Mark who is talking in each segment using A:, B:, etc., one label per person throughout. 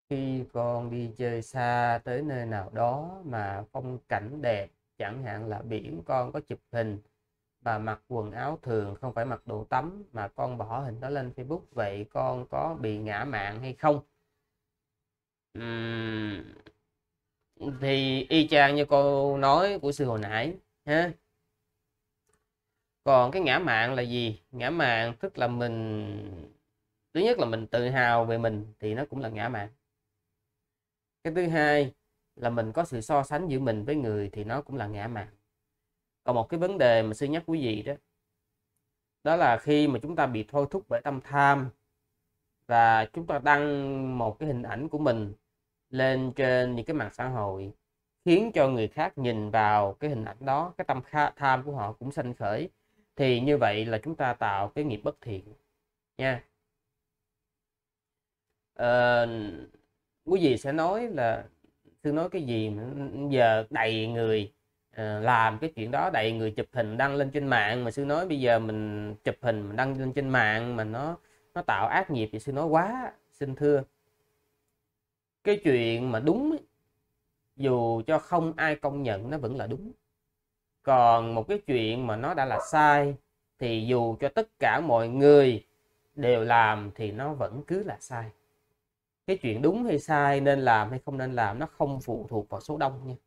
A: Khi con đi chơi xa tới nơi nào đó mà phong cảnh đẹp, chẳng hạn là biển, con có chụp hình và mặc quần áo thường, không phải mặc đồ tắm, mà con bỏ hình đó lên Facebook, vậy con có bị ngã mạn hay không? Ừm, thì y chang như câu nói của sư hồi nãy ha. Còn cái ngã mạn là gì? Ngã mạn tức là mình, thứ nhất là mình tự hào về mình thì nó cũng là ngã mạn. Cái thứ hai là mình có sự so sánh giữa mình với người thì nó cũng là ngã mạn. Còn một cái vấn đề mà sư nhắc quý vị đó, đó là khi mà chúng ta bị thôi thúc bởi tâm tham và chúng ta đăng một cái hình ảnh của mình lên trên những cái mạng xã hội, khiến cho người khác nhìn vào cái hình ảnh đó, cái tâm tham của họ cũng sanh khởi, thì như vậy là chúng ta tạo cái nghiệp bất thiện nha. Ờ, quý vị sẽ nói là sư nói cái gì mà giờ đầy người làm cái chuyện đó, đầy người chụp hình đăng lên trên mạng, mà sư nói bây giờ mình chụp hình mình đăng lên trên mạng mà nó tạo ác nghiệp, thì sư nói quá. Xin thưa, cái chuyện mà đúng ấy, dù cho không ai công nhận nó vẫn là đúng. Còn một cái chuyện mà nó đã là sai thì dù cho tất cả mọi người đều làm thì nó vẫn cứ là sai. Cái chuyện đúng hay sai, nên làm hay không nên làm, nó không phụ thuộc vào số đông nha.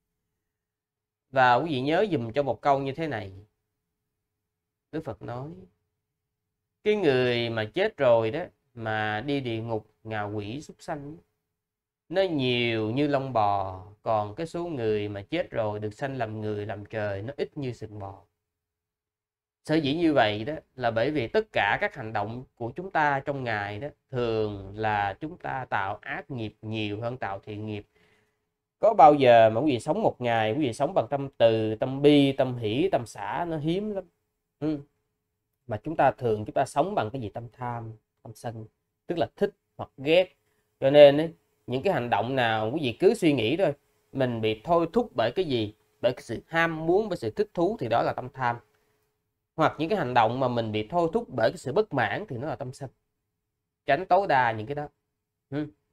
A: Và quý vị nhớ dùm cho một câu như thế này. Đức Phật nói, cái người mà chết rồi đó mà đi địa ngục, ngạ quỷ, súc sanh, nó nhiều như lông bò. Còn cái số người mà chết rồi được sanh làm người làm trời, nó ít như sừng bò. Sở dĩ như vậy đó là bởi vì tất cả các hành động của chúng ta trong ngày đó, thường là chúng ta tạo ác nghiệp nhiều hơn tạo thiện nghiệp. Có bao giờ mà quý vị sống một ngày, quý vị sống bằng tâm từ, tâm bi, tâm hỷ, tâm xả, nó hiếm lắm. Mà chúng ta sống bằng cái gì? Tâm tham, tâm sân, tức là thích hoặc ghét. Cho nên ấy, những cái hành động nào quý vị cứ suy nghĩ thôi, mình bị thôi thúc bởi cái gì? Bởi cái sự ham muốn, bởi sự thích thú, thì đó là tâm tham. Hoặc những cái hành động mà mình bị thôi thúc bởi cái sự bất mãn thì nó là tâm sân. Tránh tối đa những cái đó.